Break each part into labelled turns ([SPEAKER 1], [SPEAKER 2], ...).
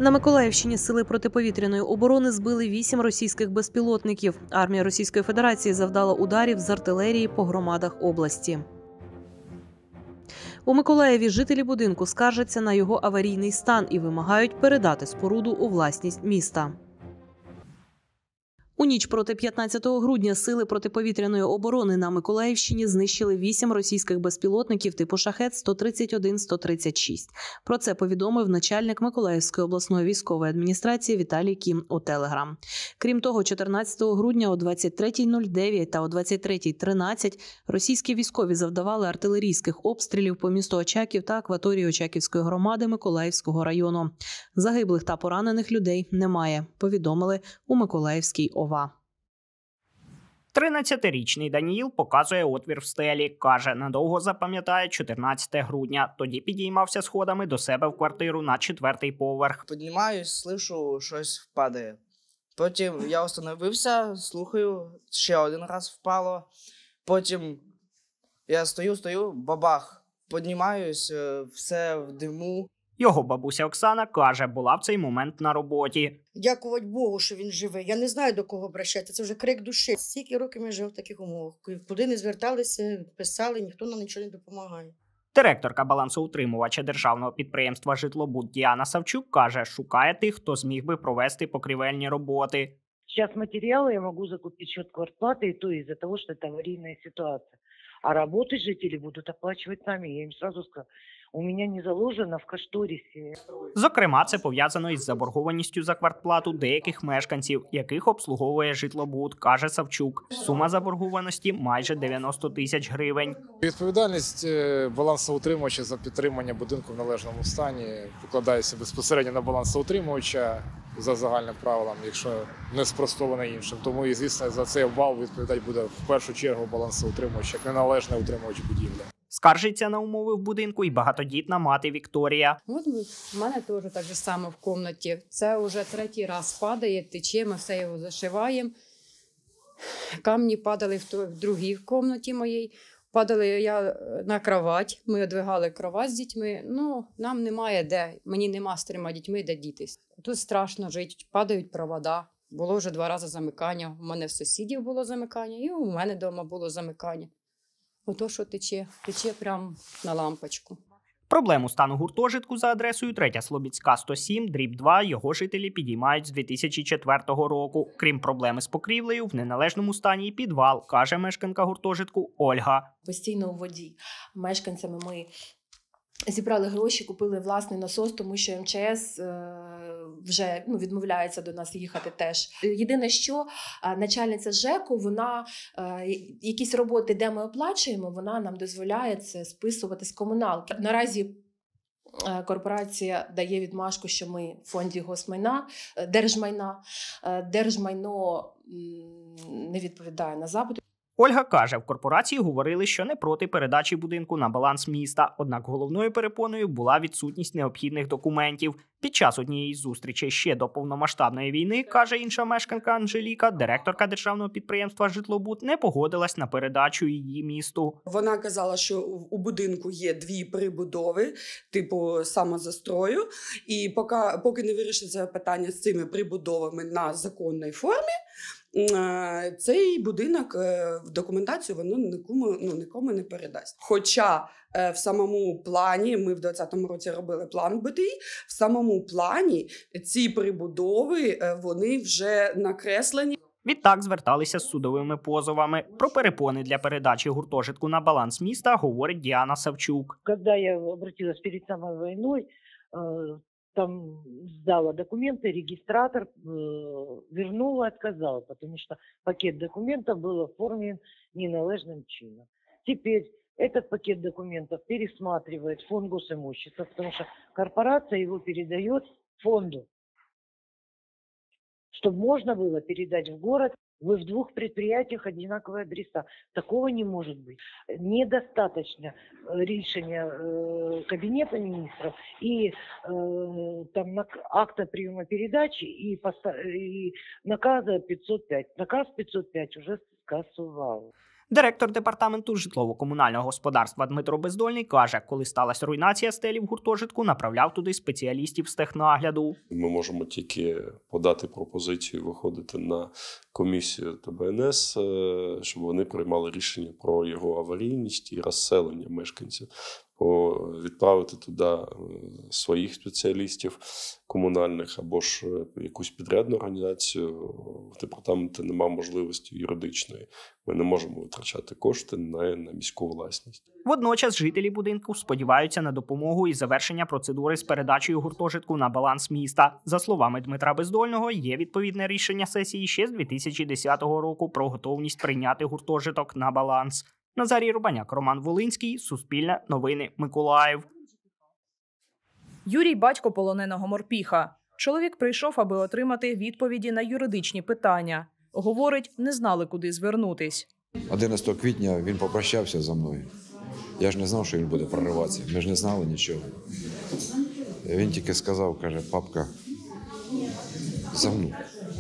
[SPEAKER 1] На Миколаївщині сили протиповітряної оборони збили 8 російських безпілотників. Армія Російської Федерації завдала ударів з артилерії по громадах області. У Миколаєві жителі будинку скаржаться на його аварійний стан і вимагають передати споруду у власність міста. У ніч проти 15 грудня сили протиповітряної оборони на Миколаївщині знищили 8 російських безпілотників типу «Шахед-131-136». Про це повідомив начальник Миколаївської обласної військової адміністрації Віталій Кім у Телеграм. Крім того, 14 грудня о 23:09 та о 23:13 російські військові завдавали артилерійських обстрілів по місту Очаків та акваторії Очаківської громади Миколаївського району. Загиблих та поранених людей немає, повідомили у Миколаївській ОВА.
[SPEAKER 2] 13-річний Даніїл показує отвір в стелі. Каже, надовго запам'ятає 14 грудня. Тоді підіймався сходами до себе в квартиру на 4-й поверх.
[SPEAKER 3] Піднімаюсь, слышу, щось впадає. Потім я остановився, слухаю, ще один раз впало. Потім я стою, бабах. Піднімаюсь, все в диму.
[SPEAKER 2] Його бабуся Оксана каже, була в цей момент на роботі.
[SPEAKER 4] Дякувати Богу, що він живий. Я не знаю, до кого обращатися. Це вже крик душі. Стільки років я живу в таких умовах. Куди не зверталися, писали, ніхто нам нічого не допомагає.
[SPEAKER 2] Директорка балансоутримувача державного підприємства «Житлобуд» Діана Савчук каже, шукає тих, хто зміг би провести покрівельні роботи.
[SPEAKER 5] Сейчас материалы я могу закупить счет квартплаты, и то из-за того, что это аварийная ситуация. А работы жители будут оплачивать сами. Я им сразу сказала, у меня не заложено в кошторисі.
[SPEAKER 2] Зокрема, це пов'язано із заборгованістю за квартплату деяких мешканців, яких обслуговує «Житлобуд», каже Савчук. Сума заборгованості – майже 90 тисяч гривень.
[SPEAKER 6] Відповідальність балансоутримувача за підтримання будинку в належному стані покладається безпосередньо на балансоутримувача за загальним правилам, якщо не спростоване іншим. Тому, і, звісно, за цей обвал відповідати буде в першу чергу балансоутримувач, як неналежний утримувач будівлі.
[SPEAKER 2] Скаржиться на умови в будинку і багатодітна мати Вікторія.
[SPEAKER 7] От в мене теж так же само в кімнаті. Це вже 3-й раз падає, тече, ми все його зашиваємо. Камні падали в другій кімнаті моїй. Падали я на кровать, ми одвигали кровать з дітьми. Ну, нам немає де, мені нема з 3 дітьми, де дітись. Тут страшно жити, падають провода. Було вже 2 рази замикання. У мене в сусідів було замикання і у мене вдома було замикання. Ото, що тече прямо на лампочку.
[SPEAKER 2] Проблему стану гуртожитку за адресою 3 Слобідська, 107/2 його жителі підіймають з 2004 року. Крім проблеми з покрівлею, в неналежному стані і підвал, каже мешканка гуртожитку Ольга.
[SPEAKER 8] Постійно у воді. Мешканцями ми зібрали гроші, купили власний насос, тому що МЧС вже відмовляється до нас їхати теж. Єдине, що начальниця ЖЕКу, вона якісь роботи, де ми оплачуємо, вона нам дозволяє це списувати з комуналки. Наразі корпорація дає відмашку, що ми в фонді госмайна, держмайно не відповідає на запит.
[SPEAKER 2] Ольга каже, в корпорації говорили, що не проти передачі будинку на баланс міста, однак головною перепоною була відсутність необхідних документів. Під час однієї з зустрічей ще до повномасштабної війни, каже інша мешканка Анжеліка, директорка державного підприємства «Житлобуд» не погодилась на передачу її місту.
[SPEAKER 9] Вона казала, що у будинку є 2 прибудови, типу самозастрою, і поки не вирішиться питання з цими прибудовами на законній формі, цей будинок в документацію воно нікому не передасть. Хоча в самому плані, ми в 2020 році робили план БТІ, в самому плані ці прибудови, вони вже накреслені.
[SPEAKER 2] Відтак зверталися з судовими позовами. Про перепони для передачі гуртожитку на баланс міста говорить Діана Савчук.
[SPEAKER 5] Коли я обратилась перед самою війною, там сдала документы, регистратор вернул и отказал, потому что пакет документов был оформлен неналежным чином. Теперь этот пакет документов пересматривает фонд госимущества, потому что корпорация его передает фонду, чтобы можно было передать в город. Вы в 2 предприятиях одинаковые адреса. Такого не может быть. Недостаточно решения Кабинета министров и акта приема передачи и наказа 505. Наказ 505 уже скасувал.
[SPEAKER 2] Директор департаменту житлово-комунального господарства Дмитро Бездольний каже, коли сталася руйнація стелі в гуртожитку, направляв туди спеціалістів з технагляду.
[SPEAKER 10] Ми можемо тільки подати пропозицію виходити на комісію ТБНС, щоб вони приймали рішення про його аварійність і розселення мешканців. Відправити туди своїх спеціалістів комунальних або ж якусь підрядну організацію. В департаменті немає можливості юридичної. Ми не можемо витрачати кошти на міську власність.
[SPEAKER 2] Водночас жителі будинку сподіваються на допомогу і завершення процедури з передачею гуртожитку на баланс міста. За словами Дмитра Бездольного, є відповідне рішення сесії ще з 2010 року про готовність прийняти гуртожиток на баланс. Назарій Рубаняк, Роман Волинський, Суспільне, Новини, Миколаїв.
[SPEAKER 11] Юрій – батько полоненого морпіха. Чоловік прийшов, аби отримати відповіді на юридичні питання. Говорить, не знали, куди звернутись.
[SPEAKER 12] 11 квітня він попрощався зі мною. Я ж не знав, що він буде прориватися. Ми ж не знали нічого. Він тільки сказав, каже, папка, за мною.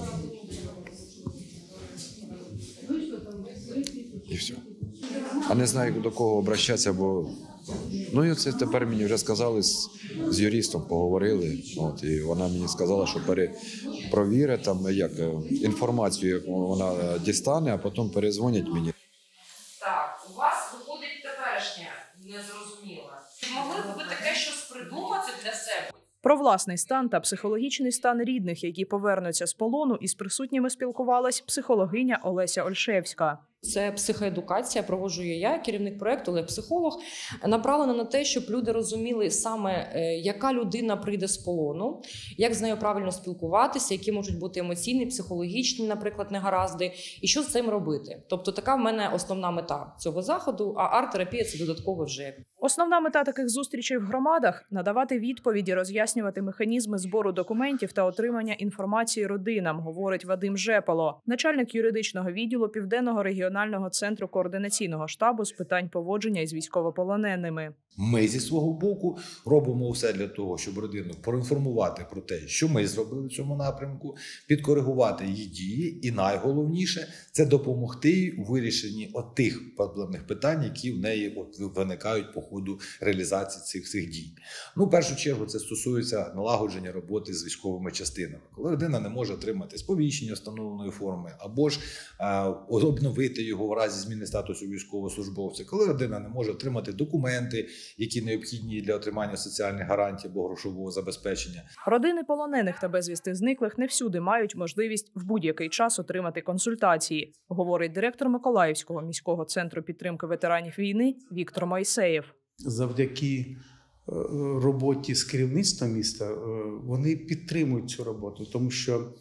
[SPEAKER 12] І все. А не знаю, до кого обращатися, бо... Ну, і це тепер мені вже сказали, з юристом поговорили. І вона мені сказала, що перепровірить інформацію, яку вона дістане, а потім перезвонять мені.
[SPEAKER 13] Так, у вас виходить теперішня незрозуміла. Могли б ви таке щось придумати для себе?
[SPEAKER 11] Про власний стан та психологічний стан рідних, які повернуться з полону, із присутніми спілкувалась психологиня Олеся Ольшевська.
[SPEAKER 14] Це психоедукація, проводжу я, керівник проєкту, але психолог, направлена на те, щоб люди розуміли саме, яка людина прийде з полону, як з нею правильно спілкуватися, які можуть бути емоційні, психологічні, наприклад, негаразди, і що з цим робити. Тобто така в мене основна мета цього заходу, а арт-терапія – це додатково вже.
[SPEAKER 11] Основна мета таких зустрічей в громадах – надавати відповіді, роз'яснювати механізми збору документів та отримання інформації родинам, говорить Вадим Жепало, начальник юридичного відділу Південного регіонального центру координаційного штабу з питань поводження із військовополоненими.
[SPEAKER 15] Ми зі свого боку робимо все для того, щоб родину проінформувати про те, що ми зробили в цьому напрямку, підкоригувати її дії і найголовніше – це допомогти їй у вирішенні тих проблемних питань, які в неї виникають по ходу реалізації цих всіх дій. В першу чергу це стосується налагодження роботи з військовими частинами. Коли людина не може отримати сповіщення встановленої форми або ж обновити його в разі зміни статусу військовослужбовця, коли людина не може отримати документи, які необхідні для отримання соціальних гарантій або грошового забезпечення.
[SPEAKER 11] Родини полонених та безвісти зниклих не всюди мають можливість в будь-який час отримати консультації, говорить директор Миколаївського міського центру підтримки ветеранів війни Віктор Мойсеєв.
[SPEAKER 16] Завдяки роботі з керівництвом міста вони підтримують цю роботу, тому що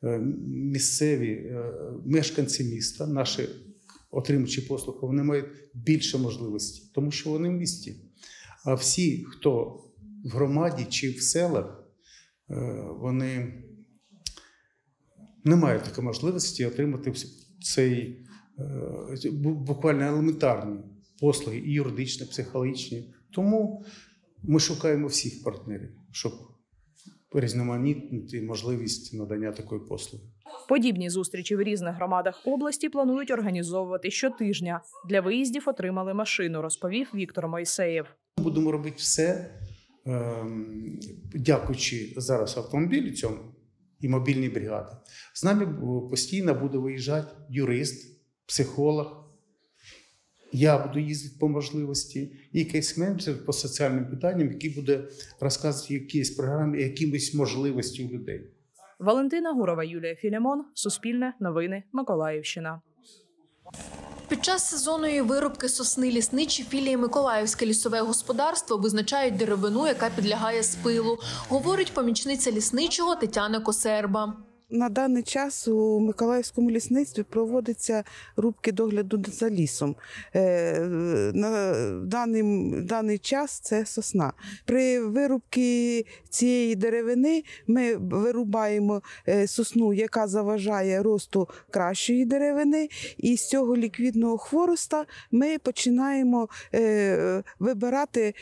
[SPEAKER 16] місцеві мешканці міста, наші отримувачі послуг, вони мають більше можливостей, тому що вони в місті. А всі, хто в громаді чи в селах, вони не мають такої можливості отримати цей буквально елементарні послуги, і юридичні, психологічні. Тому ми шукаємо всіх партнерів, щоб різноманітнити можливість надання такої послуги.
[SPEAKER 11] Подібні зустрічі в різних громадах області планують організовувати щотижня. Для виїздів отримали машину, розповів Віктор Мойсеєв.
[SPEAKER 16] Будемо робити все, дякуючи зараз автомобілю цьому і мобільній бригаді. З нами постійно буде виїжджати юрист, психолог. Я буду їздити по можливості, і кейс-менеджер по соціальним питанням, який буде розказувати якісь програми, якимись можливості у людей.
[SPEAKER 11] Валентина Гурова, Юлія Філімон, Суспільне, Новини, Миколаївщина.
[SPEAKER 17] Під час сезонної вирубки сосни лісничі філії Миколаївське лісове господарство визначають деревину, яка підлягає спилу, говорить помічниця лісничого Тетяна Косерба.
[SPEAKER 18] На даний час у Миколаївському лісництві проводиться рубки догляду за лісом. На даний час це сосна. При вирубці цієї деревини ми вирубаємо сосну, яка заважає росту кращої деревини, і з цього ліквідного хвороста ми починаємо вибирати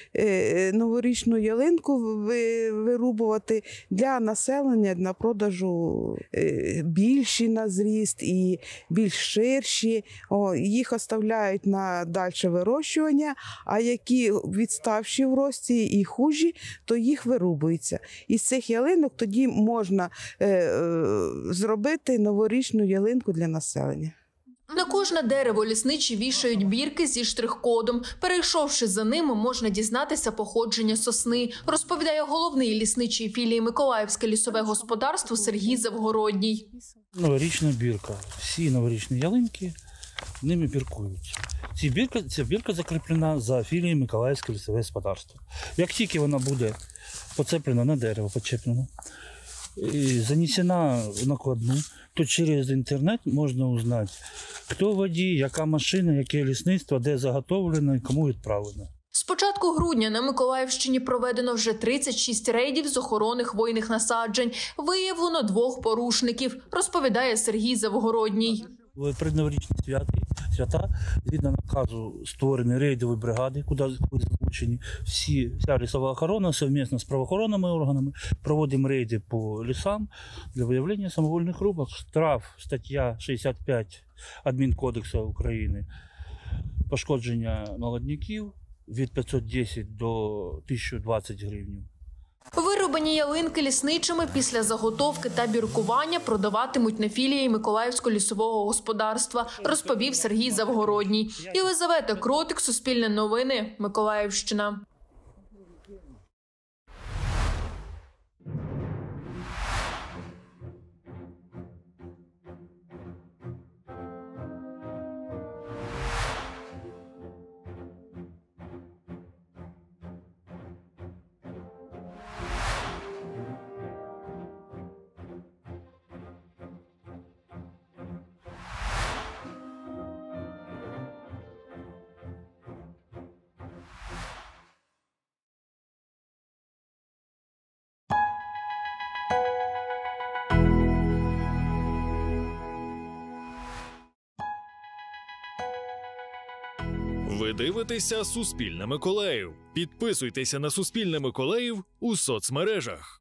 [SPEAKER 18] новорічну ялинку, вирубувати для населення, для продажу більші на зріст і більш ширші. Їх оставляють на дальше вирощування, а які відставші в рості і хужі, то їх вирубується. Із цих ялинок тоді можна зробити новорічну ялинку для населення.
[SPEAKER 17] На кожне дерево лісничі вішають бірки зі штрих-кодом. Перейшовши за ними, можна дізнатися походження сосни, розповідає головний лісничий філії Миколаївське лісове господарство Сергій Завгородній.
[SPEAKER 19] Новорічна бірка. Всі новорічні ялинки ними біркують. Ця бірка закріплена за філією Миколаївське лісове господарство. Як тільки вона буде поцеплена на дерево, почеплена, і занесена в накладну, то через інтернет можна узнати, хто водій, яка машина, яке лісництво, де заготовлено і кому відправлено.
[SPEAKER 17] З початку грудня на Миколаївщині проведено вже 36 рейдів з охорони хвойних насаджень. Виявлено 2 порушників, розповідає Сергій Завгородній.
[SPEAKER 19] В предноворічні свята, згідно наказу, створені рейдові бригади, куди залучені вся лісова охорона, совмісно з правоохоронними органами, проводимо рейди по лісам для виявлення самовольних рубок. Штраф, стаття 65 Адмінкодексу України, пошкодження молодняків від 510 до 1020 гривень.
[SPEAKER 17] Вирубані ялинки лісничими після заготовки та біркування продаватимуть на філії Миколаївського лісового господарства, розповів Сергій Завгородній. Єлизавета Кротик, Суспільне новини, Миколаївщина.
[SPEAKER 20] Ви дивитеся «Суспільне Миколаїв». Підписуйтеся на «Суспільне Миколаїв» у соцмережах.